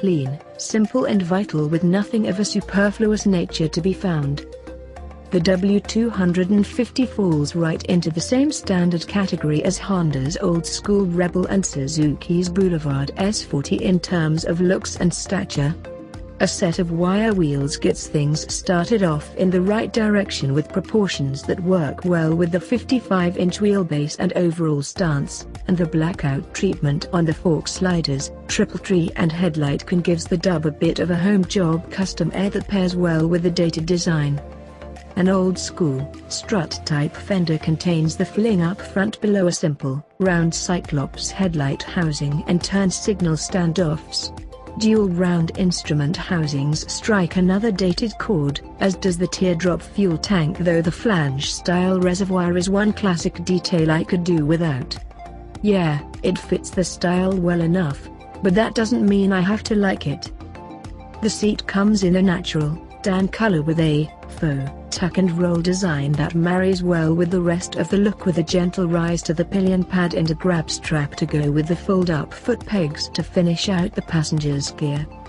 clean, simple and vital with nothing of a superfluous nature to be found. The W250 falls right into the same standard category as Honda's old-school Rebel and Suzuki's Boulevard S40 in terms of looks and stature. A set of wire wheels gets things started off in the right direction with proportions that work well with the 55-inch wheelbase and overall stance, and the blackout treatment on the fork sliders, triple tree and headlight can gives the dub a bit of a home job custom air that pairs well with the dated design. An old-school, strut-type fender contains the fling-up front below a simple, round Cyclops headlight housing and turn signal standoffs. Dual round instrument housings strike another dated chord, as does the teardrop fuel tank, though the flange-style reservoir is one classic detail I could do without. Yeah, it fits the style well enough, but that doesn't mean I have to like it. The seat comes in a natural, tan color with a faux tuck and roll design that marries well with the rest of the look, with a gentle rise to the pillion pad and a grab strap to go with the fold-up foot pegs to finish out the passenger's gear.